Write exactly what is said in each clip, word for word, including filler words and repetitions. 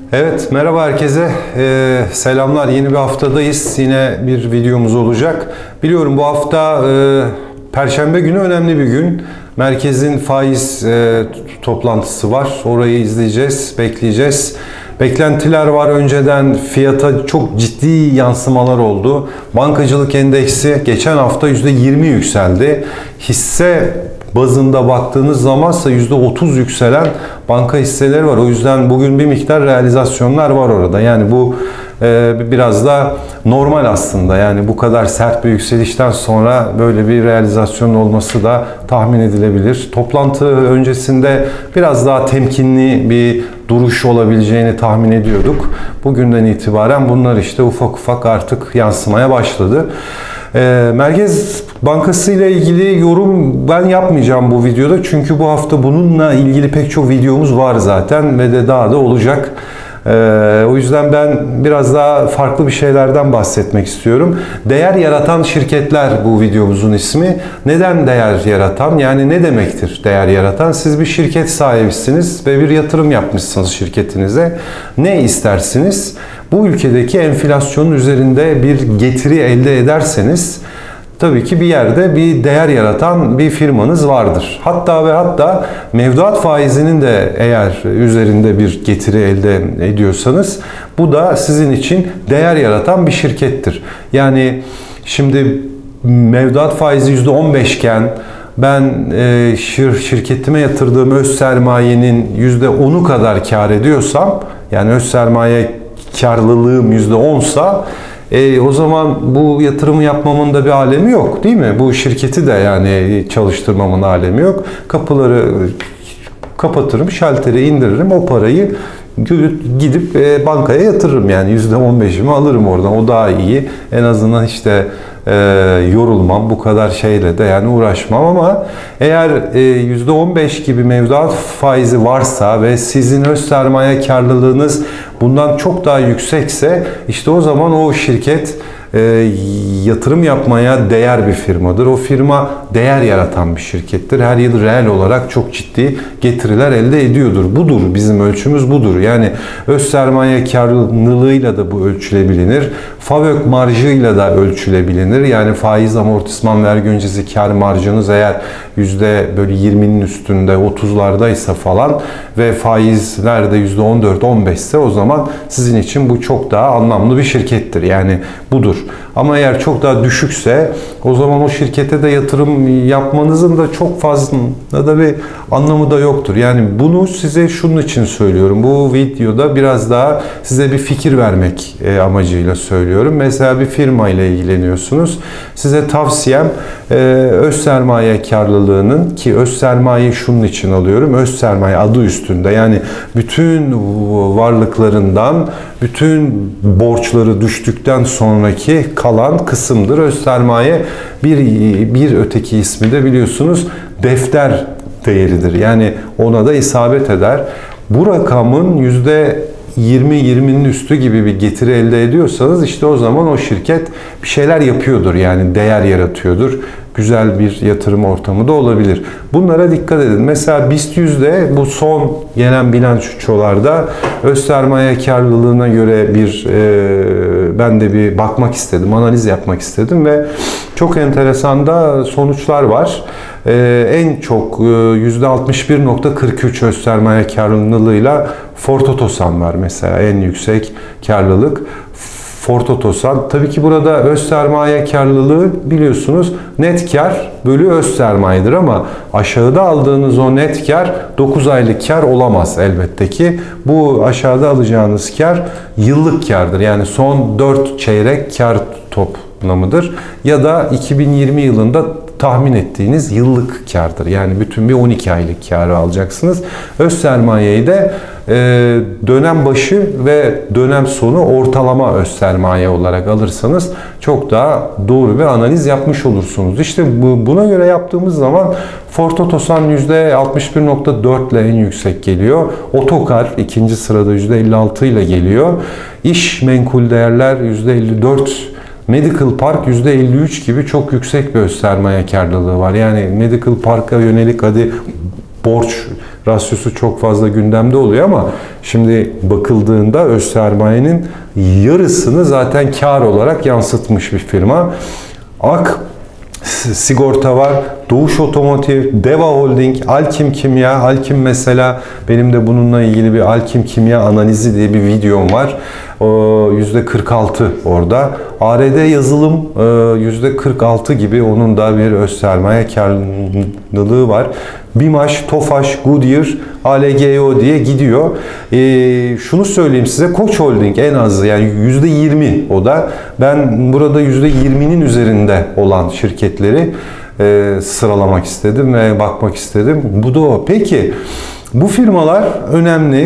Evet, merhaba herkese. Ee, selamlar. Yeni bir haftadayız. Yine bir videomuz olacak. Biliyorum bu hafta e, Perşembe günü önemli bir gün. Merkezin faiz e, toplantısı var. Orayı izleyeceğiz, bekleyeceğiz. Beklentiler var. Önceden fiyata çok ciddi yansımalar oldu. Bankacılık endeksi geçen hafta yüzde yirmi yükseldi. Hisse bazında baktığınız zamansa yüzde otuz yükselen banka hisseleri var. O yüzden bugün bir miktar realizasyonlar var orada. Yani bu e, biraz da normal aslında. Yani bu kadar sert bir yükselişten sonra böyle bir realizasyon olması da tahmin edilebilir. Toplantı öncesinde biraz daha temkinli bir duruş olabileceğini tahmin ediyorduk. Bugünden itibaren bunlar işte ufak ufak artık yansımaya başladı. E, Merkez Bankası ile ilgili yorum ben yapmayacağım bu videoda. Çünkü bu hafta bununla ilgili pek çok videomuz var zaten ve de daha da olacak. Ee, o yüzden ben biraz daha farklı bir şeylerden bahsetmek istiyorum. Değer yaratan şirketler bu videomuzun ismi. Neden değer yaratan? Yani ne demektir değer yaratan? Siz bir şirket sahibisiniz ve bir yatırım yapmışsınız şirketinize. Ne istersiniz? Bu ülkedeki enflasyonun üzerinde bir getiri elde ederseniz tabii ki bir yerde bir değer yaratan bir firmanız vardır. Hatta ve hatta mevduat faizinin de eğer üzerinde bir getiri elde ediyorsanız bu da sizin için değer yaratan bir şirkettir. Yani şimdi mevduat faizi yüzde on beş iken ben e, şir, şirketime yatırdığım öz sermayenin yüzde onu kadar kar ediyorsam, yani öz sermaye karlılığım yüzde onsa E, o zaman bu yatırımı yapmamın da bir alemi yok, değil mi? Bu şirketi de yani çalıştırmamın alemi yok. Kapıları kapatırım, şalteri indiririm, o parayı gidip e, bankaya yatırırım. Yani yüzde on beşimi alırım oradan. O daha iyi. En azından işte e, yorulmam. Bu kadar şeyle de yani uğraşmam ama eğer e, yüzde on beş gibi mevduat faizi varsa ve sizin öz sermaye karlılığınız bundan çok daha yüksekse işte o zaman o şirket e, yatırım yapmaya değer bir firmadır. O firma değer yaratan bir şirkettir. Her yıl reel olarak çok ciddi getiriler elde ediyordur. Budur. Bizim ölçümüz budur. Yani öz sermaye karlılığıyla da bu ölçülebilir. FAVÖK marjıyla da ölçülebilir. Yani faiz, amortisman, vergi öncesi kar marjınız eğer yüzde böyle yirminin üstünde otuzlardaysa falan ve faizler de yüzde on dört on beş ise o zaman sizin için bu çok daha anlamlı bir şirkettir. Yani budur. Ama eğer çok daha düşükse o zaman o şirkete de yatırım yapmanızın da çok fazla da bir anlamı da yoktur. Yani bunu size şunun için söylüyorum. Bu videoda biraz daha size bir fikir vermek amacıyla söylüyorum. Mesela bir firma ile ilgileniyorsunuz. Size tavsiyem öz sermaye karlılığının, ki öz sermayeyi şunun için alıyorum. Öz sermaye adı üstünde. Yani bütün varlıklarından, bütün borçları düştükten sonraki kalan kısımdır. Öz sermaye bir, bir öteki ismi de biliyorsunuz defter değeridir. Yani ona da isabet eder. Bu rakamın yüzde yirmi yirminin üstü gibi bir getiri elde ediyorsanız işte o zaman o şirket bir şeyler yapıyordur. Yani değer yaratıyordur. Güzel bir yatırım ortamı da olabilir. Bunlara dikkat edin. Mesela BIST yüzde bu son gelen bilançolarda öz sermaye karlılığına göre bir e, ben de bir bakmak istedim, analiz yapmak istedim ve çok enteresan da sonuçlar var. Ee, en çok e, yüzde altmış bir nokta kırk üç öz sermaye karlılığıyla Ford Otosan var mesela, en yüksek karlılık. Ford Otosan. Tabii ki burada öz sermaye karlılığı biliyorsunuz net kar bölü öz sermayedir ama aşağıda aldığınız o net kar dokuz aylık kar olamaz elbette ki. Bu aşağıda alacağınız kar yıllık kardır. Yani son dört çeyrek kar toplamıdır. Ya da iki bin yirmi yılında tahmin ettiğiniz yıllık kârdır. Yani bütün bir on iki aylık kârı alacaksınız. Öz sermayeyi de e, dönem başı ve dönem sonu ortalama öz sermaye olarak alırsanız çok daha doğru bir analiz yapmış olursunuz. İşte bu, buna göre yaptığımız zaman Ford Otosan yüzde altmış bir nokta dört ile en yüksek geliyor. Otokar ikinci sırada yüzde elli altı ile geliyor. İş menkul değerler yüzde elli dört, Medical Park yüzde elli üç gibi çok yüksek bir öz sermaye karlılığı var. Yani Medical Park'a yönelik hadi borç rasyosu çok fazla gündemde oluyor ama şimdi bakıldığında öz sermayenin yarısını zaten kar olarak yansıtmış bir firma. Ak Sigorta var, Doğuş Otomotiv, Deva Holding, Alkim Kimya. Alkim mesela benim de bununla ilgili bir Alkim Kimya analizi diye bir videom var. yüzde kırk altı orada. A R D Yazılım yüzde kırk altı gibi, onun da bir öz sermaye karlılığı var. BİMAŞ, TOFAŞ, Goodyear, A L G O diye gidiyor. E, şunu söyleyeyim size, Koç Holding en az yani yüzde yirmi o da. Ben burada yüzde yirminin üzerinde olan şirketleri e, sıralamak istedim ve bakmak istedim. Bu da o. Peki bu firmalar önemli.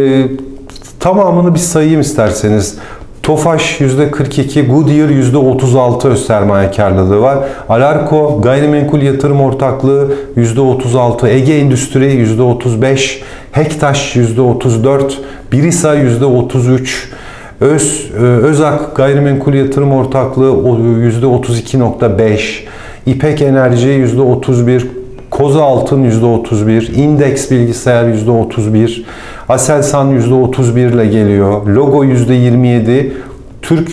E, tamamını bir sayayım isterseniz. TOFAŞ yüzde kırk iki, Goodyear yüzde otuz altı öz sermaye karlılığı var. Alarko Gayrimenkul Yatırım Ortaklığı yüzde otuz altı, Ege Endüstri yüzde otuz beş, Hektaş yüzde otuz dört, Birisa yüzde otuz üç, Öz, Özak Gayrimenkul Yatırım Ortaklığı yüzde otuz iki nokta beş, İpek Enerji yüzde otuz bir, Koza Altın yüzde otuz bir, İndeks Bilgisayar yüzde otuz bir, Aselsan yüzde otuz bir ile geliyor. Logo yüzde yirmi yedi, Türk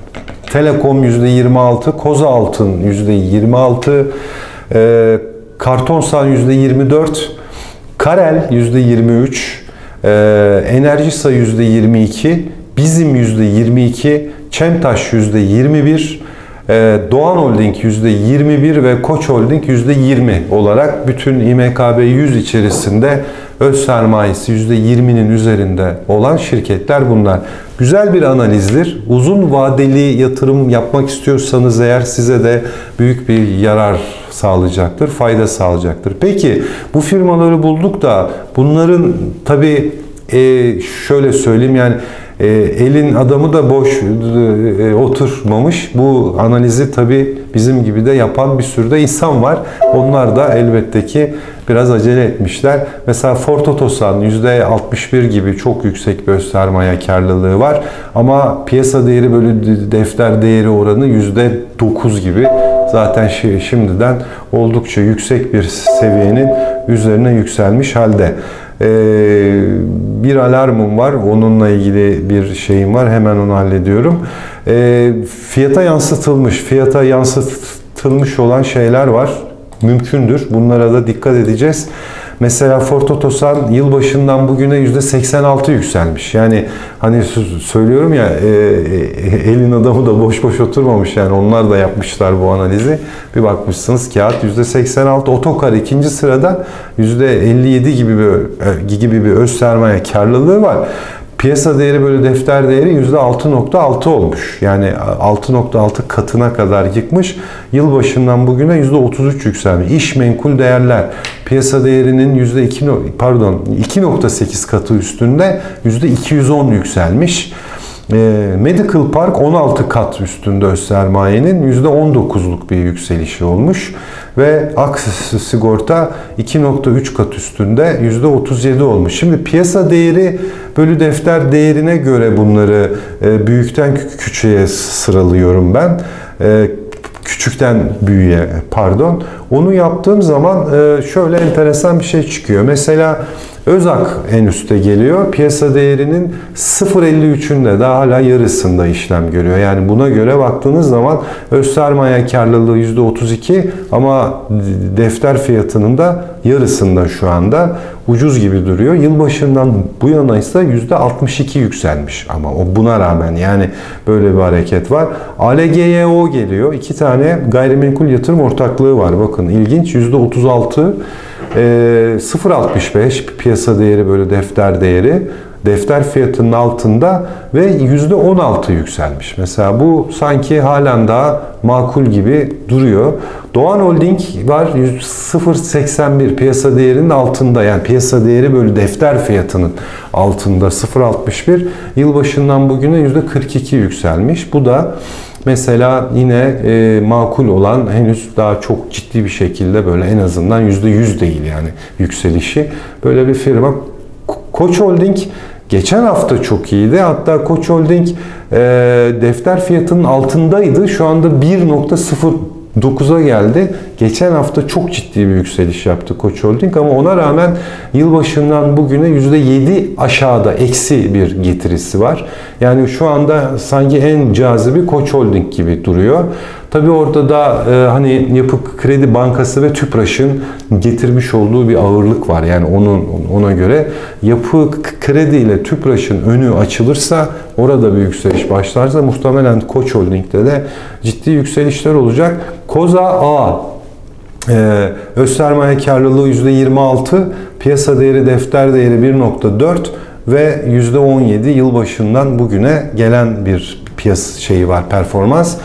Telekom yüzde yirmi altı, Koza Altın yüzde yirmi altı, e, Kartonsan yüzde yirmi dört, Karel yüzde yirmi üç, e, Enerjisa yüzde yirmi iki, Bizim yüzde yirmi iki, Çemtaş yüzde yirmi bir, Doğan Holding yüzde yirmi bir ve Koç Holding yüzde yirmi olarak bütün İ M K B yüz içerisinde öz sermayesi yüzde yirminin üzerinde olan şirketler bunlar. Güzel bir analizdir. Uzun vadeli yatırım yapmak istiyorsanız eğer size de büyük bir yarar sağlayacaktır, fayda sağlayacaktır. Peki bu firmaları bulduk da bunların tabii e, şöyle söyleyeyim yani E, elin adamı da boş e, oturmamış. Bu analizi tabii bizim gibi de yapan bir sürü de insan var. Onlar da elbette ki biraz acele etmişler. Mesela Ford Otosan yüzde altmış bir gibi çok yüksek bir öz sermaye karlılığı var. Ama piyasa değeri bölü defter değeri oranı yüzde dokuz gibi. Zaten şimdiden oldukça yüksek bir seviyenin üzerine yükselmiş halde. Ee, bir alarmım var. Onunla ilgili bir şeyim var. Hemen onu hallediyorum. Ee, fiyata yansıtılmış, fiyata yansıtılmış olan şeyler var. Mümkündür. Bunlara da dikkat edeceğiz. Mesela Ford Otosan yılbaşından bugüne yüzde seksen altı yükselmiş. Yani hani söylüyorum ya e, e, elin adamı da boş boş oturmamış. Yani onlar da yapmışlar bu analizi. Bir bakmışsınız kağıt yüzde seksen altı. Otokar ikinci sırada yüzde elli yedi gibi bir, gibi bir öz sermaye karlılığı var. Piyasa değeri bölü defter değeri yüzde altı nokta altı olmuş. Yani altı nokta altı katına kadar yıkmış. Yılbaşından bugüne yüzde otuz üç yükselmiş. İş menkul değerler piyasa değerinin yüzde iki pardon iki nokta sekiz katı üstünde yüzde iki yüz on yükselmiş. Medical Park on altı kat üstünde öz sermayenin yüzde on dokuzluk bir yükselişi olmuş ve Ak Sigorta iki nokta üç kat üstünde yüzde otuz yedi olmuş. Şimdi piyasa değeri bölü defter değerine göre bunları büyükten küçüğe sıralıyorum ben. Küçükten büyüğe pardon. Onu yaptığım zaman şöyle enteresan bir şey çıkıyor. Mesela Özak en üste geliyor. Piyasa değerinin sıfır virgül elli üçünde daha hala yarısında işlem görüyor. Yani buna göre baktığınız zaman öz sermaye karlılığı yüzde otuz iki ama defter fiyatının da yarısında şu anda, ucuz gibi duruyor. Yılbaşından bu yana ise yüzde altmış iki yükselmiş ama o buna rağmen yani böyle bir hareket var. A L G Y O geliyor. İki tane gayrimenkul yatırım ortaklığı var. Bakın ilginç, yüzde otuz altı, sıfır virgül altmış beş piyasa değeri böyle defter değeri, defter fiyatının altında ve yüzde on altı yükselmiş. Mesela bu sanki halen daha makul gibi duruyor. Doğan Holding var, sıfır virgül seksen bir piyasa değerinin altında, yani piyasa değeri böyle defter fiyatının altında sıfır virgül altmış bir, yılbaşından bugüne yüzde kırk iki yükselmiş. Bu da mesela yine e, makul olan, henüz daha çok ciddi bir şekilde böyle en azından yüzde yüz değil yani yükselişi. Böyle bir firma. Koç Holding geçen hafta çok iyiydi. Hatta Koç Holding e, defter fiyatının altındaydı. Şu anda bir nokta sıfır dokuza geldi. Geçen hafta çok ciddi bir yükseliş yaptı Koç Holding ama ona rağmen yılbaşından bugüne yüzde yedi aşağıda eksi bir getirisi var. Yani şu anda sanki en cazibi Koç Holding gibi duruyor. Tabii orada da e, hani Yapı Kredi Bankası ve Tüpraş'ın getirmiş olduğu bir ağırlık var. Yani onun ona göre Yapı Kredi ile Tüpraş'ın önü açılırsa, orada bir yükseliş başlarsa muhtemelen Koç Holding'de de ciddi yükselişler olacak. Koza A Ee, öz sermaye karlılığı yüzde yirmi altı, piyasa değeri, defter değeri bir nokta dört ve yüzde on yedi yılbaşından bugüne gelen bir piyasa şeyi var, performans.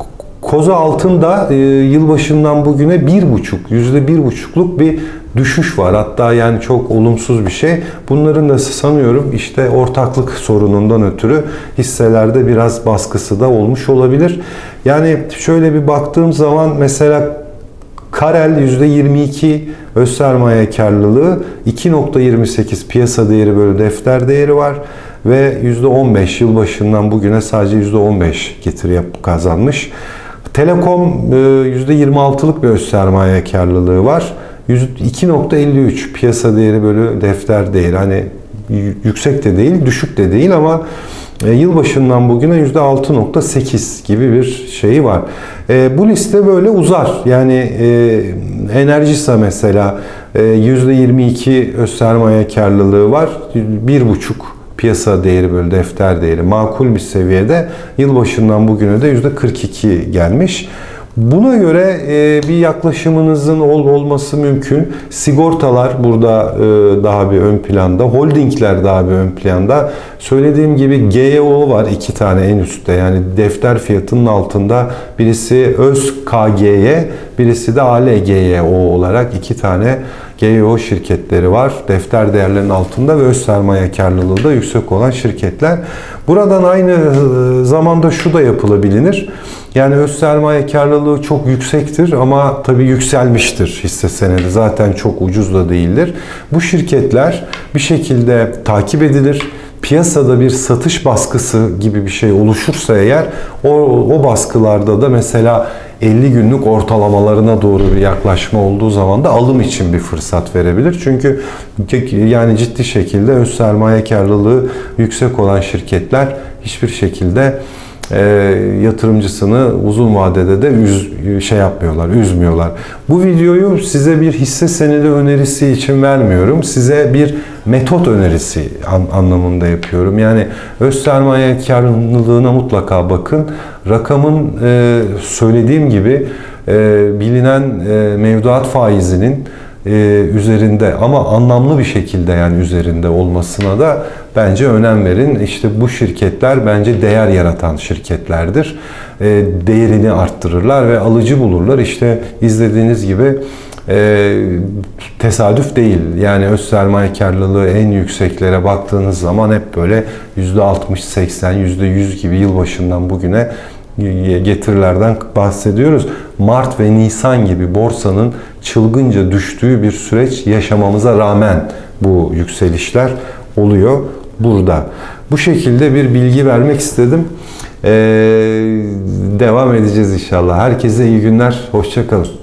Koza Altın da e, yılbaşından bugüne bir buçuk, yüzde bir buçukluk bir düşüş var. Hatta yani çok olumsuz bir şey. Bunların da sanıyorum işte ortaklık sorunundan ötürü hisselerde biraz baskısı da olmuş olabilir. Yani şöyle bir baktığım zaman mesela Karel yüzde yirmi iki öz sermaye karlılığı, iki nokta yirmi sekiz piyasa değeri bölü defter değeri var ve yüzde on beş yılbaşından bugüne sadece yüzde on beş getiri kazanmış. Telekom yüzde yirmi altılık bir öz sermaye karlılığı var. iki nokta elli üç piyasa değeri bölü defter değeri. Hani yüksek de değil, düşük de değil ama yılbaşından bugüne yüzde altı nokta sekiz gibi bir şeyi var. E, bu liste böyle uzar. Yani e, Enerjisa mesela e, yüzde yirmi iki öz sermaye karlılığı var. bir buçuk piyasa değeri bölü defter değeri makul bir seviyede. Yılbaşından bugüne de yüzde kırk iki gelmiş. Buna göre e, bir yaklaşımınızın ol, olması mümkün. Sigortalar burada e, daha bir ön planda, holdingler daha bir ön planda. Söylediğim gibi G Y O var iki tane en üstte, yani defter fiyatının altında, birisi Öz K G Y, birisi de A L G Y O olarak iki tane G Y O şirketleri var. Defter değerlerinin altında ve öz sermaye karlılığı da yüksek olan şirketler. Buradan aynı zamanda şu da yapılabilir. Yani öz sermaye karlılığı çok yüksektir ama tabii yükselmiştir hisse senedi. Zaten çok ucuz da değildir. Bu şirketler bir şekilde takip edilir. Piyasada bir satış baskısı gibi bir şey oluşursa eğer, o, o baskılarda da mesela elli günlük ortalamalarına doğru bir yaklaşma olduğu zaman da alım için bir fırsat verebilir. Çünkü yani ciddi şekilde öz sermaye karlılığı yüksek olan şirketler hiçbir şekilde E, yatırımcısını uzun vadede de üz, şey yapmıyorlar, üzmüyorlar. Bu videoyu size bir hisse senedi önerisi için vermiyorum. Size bir metot önerisi an, anlamında yapıyorum. Yani öz sermaye karlılığına mutlaka bakın. Rakamın e, söylediğim gibi e, bilinen e, mevduat faizinin Ee, üzerinde ama anlamlı bir şekilde yani üzerinde olmasına da bence önem verin. İşte bu şirketler bence değer yaratan şirketlerdir. Ee, değerini arttırırlar ve alıcı bulurlar. İşte izlediğiniz gibi e, tesadüf değil. Yani öz sermaye karlılığı en yükseklere baktığınız zaman hep böyle yüzde altmış seksen, yüzde yüz gibi yılbaşından bugüne getirilerden bahsediyoruz. Mart ve Nisan gibi borsanın çılgınca düştüğü bir süreç yaşamamıza rağmen bu yükselişler oluyor burada. Bu şekilde bir bilgi vermek istedim. Ee, devam edeceğiz inşallah. Herkese iyi günler. Hoşça kalın.